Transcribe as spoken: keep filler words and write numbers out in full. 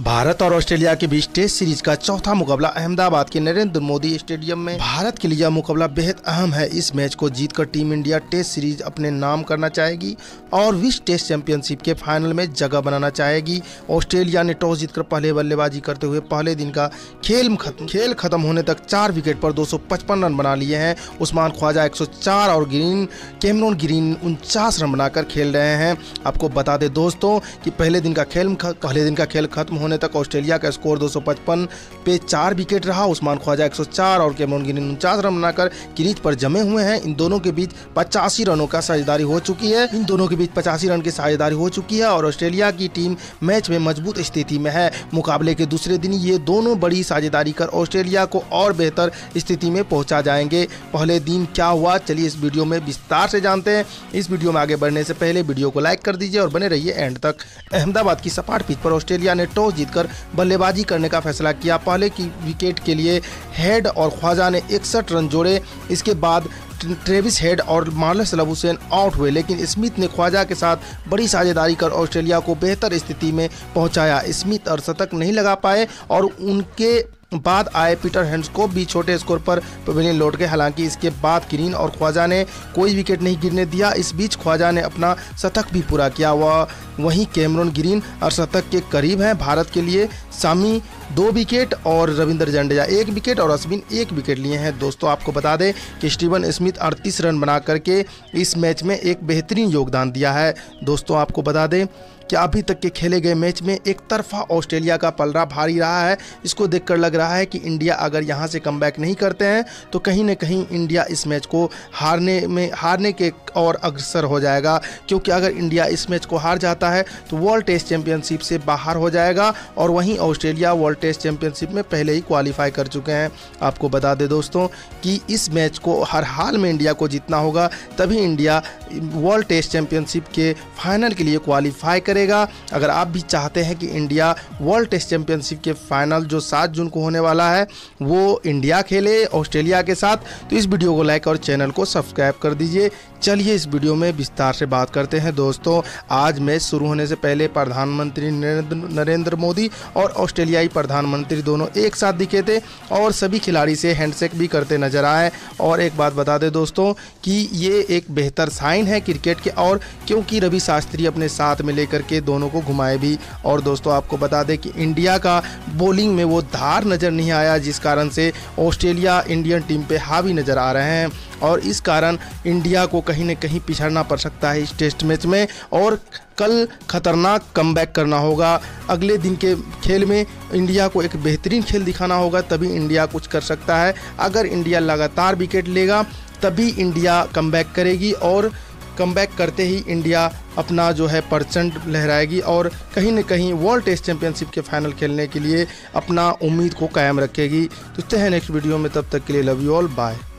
भारत और ऑस्ट्रेलिया के बीच test series का चौथा मुकाबला अहमदाबाद के नरेंद्र मोदी स्टेडियम में। भारत के लिए यह मुकाबला बेहद अहम है। इस मैच को जीतकर टीम इंडिया टेस्ट सीरीज अपने नाम करना चाहेगी और विश्व टेस्ट चैंपियनशिप के फाइनल में जगह बनाना चाहेगी। ऑस्ट्रेलिया ने टॉस जीतकर पहले बल्लेबाजी करते हुए पहले दिन का खेल खत्म खेल खत्म होने तक चार विकेट पर दो सौ पचपन रन बना लिए हैं। उस्मान ख्वाजा एक सौ चार और ग्रीन कैमरून ग्रीन उनचास रन बनाकर खेल रहे हैं। आपको बता दें दोस्तों कि पहले दिन का खेल पहले दिन का खेल खत्म होने तक ऑस्ट्रेलिया का स्कोर दो सौ पचपन पे चार विकेट रहा। उस्मान ख्वाजा एक सौ चार और कैमरून ग्रीन उनचास रन बनाकर क्रीज पर जमे हुए हैं। इन दोनों के बीच पचासी रनों का साझेदारी हो चुकी है इन दोनों के बीच पचासी रन की साझेदारी हो चुकी है और ऑस्ट्रेलिया की टीम मैच में मजबूत स्थिति में है। मुकाबले के दूसरे दिन ये दोनों बड़ी साझेदारी कर ऑस्ट्रेलिया को और बेहतर स्थिति में पहुंचा जाएंगे। पहले दिन क्या हुआ, चलिए इस वीडियो में विस्तार से जानते हैं। इस वीडियो में आगे बढ़ने से पहले वीडियो को लाइक कर दीजिए और बने रहिए एंड तक। अहमदाबाद की सपाट पिच पर ऑस्ट्रेलिया ने टॉस जीतकर बल्लेबाजी करने का फैसला किया। पहले की विकेट के लिए हेड और ख्वाजा ने इकसठ रन जोड़े। इसके बाद ट्रेविस हेड और मार्लस लबुशेन आउट हुए, लेकिन स्मिथ ने ख्वाजा के साथ बड़ी साझेदारी कर ऑस्ट्रेलिया को बेहतर स्थिति में पहुंचाया। स्मिथ अर्धशतक नहीं लगा पाए और उनके बाद आए पीटर हैंड्सकॉम्ब भी छोटे स्कोर पर पवेलियन लौट गए। हालांकि इसके बाद ग्रीन और ख्वाजा ने कोई विकेट नहीं गिरने दिया। इस बीच ख्वाजा ने अपना शतक भी पूरा किया। वह वहीं कैमरून ग्रीन अर्धशतक के करीब हैं। भारत के लिए सामी दो विकेट और रविंद्र जडेजा एक विकेट और अश्विन एक विकेट लिए हैं। दोस्तों आपको बता दें कि स्टीवन स्मिथ अड़तीस रन बना करके इस मैच में एक बेहतरीन योगदान दिया है। दोस्तों आपको बता दें कि अभी तक के खेले गए मैच में एक तरफा ऑस्ट्रेलिया का पलड़ा भारी रहा है। इसको देखकर लग रहा है कि इंडिया अगर यहां से कमबैक नहीं करते हैं तो कहीं न कहीं इंडिया इस मैच को हारने में हारने के और अग्रसर हो जाएगा, क्योंकि अगर इंडिया इस मैच को हार जाता है तो वर्ल्ड टेस्ट चैंपियनशिप से बाहर हो जाएगा और वहीं ऑस्ट्रेलिया वर्ल्ड टेस्ट चैंपियनशिप में पहले ही क्वालिफाई कर चुके हैं। आपको बता दें दोस्तों कि इस मैच को हर हाल में इंडिया को जीतना होगा, तभी इंडिया वर्ल्ड टेस्ट चैंपियनशिप के फाइनल के लिए क्वालिफाई करे। अगर आप भी चाहते हैं कि इंडिया वर्ल्ड टेस्ट चैंपियनशिप के फाइनल जो सात जून को होने वाला है वो इंडिया खेले ऑस्ट्रेलिया के साथ, तो इस वीडियो को लाइक और चैनल को सब्सक्राइब कर दीजिए। चलिए इस वीडियो में विस्तार से बात करते हैं। दोस्तों आज मैच शुरू होने से पहले प्रधानमंत्री नरेंद्र मोदी और ऑस्ट्रेलियाई प्रधानमंत्री दोनों एक साथ दिखे थे और सभी खिलाड़ी से हैंडशेक भी करते नजर आए। और एक बात बता दें दोस्तों कि ये एक बेहतर साइन है क्रिकेट के, और क्योंकि रवि शास्त्री अपने साथ में लेकर के दोनों को घुमाए भी। और दोस्तों आपको बता दें कि इंडिया का बॉलिंग में वो धार नज़र नहीं आया, जिस कारण से ऑस्ट्रेलिया इंडियन टीम पे हावी नज़र आ रहे हैं और इस कारण इंडिया को कहीं न कहीं पिछड़ना पड़ सकता है इस टेस्ट मैच में और कल खतरनाक कमबैक करना होगा। अगले दिन के खेल में इंडिया को एक बेहतरीन खेल दिखाना होगा, तभी इंडिया कुछ कर सकता है। अगर इंडिया लगातार विकेट लेगा तभी इंडिया कमबैक करेगी और कमबैक करते ही इंडिया अपना जो है परचेंट लहराएगी और कहीं न कहीं वर्ल्ड टेस्ट चैंपियनशिप के फाइनल खेलने के लिए अपना उम्मीद को कायम रखेगी। तो चलते हैं नेक्स्ट वीडियो में, तब तक के लिए लव यू ऑल, बाय।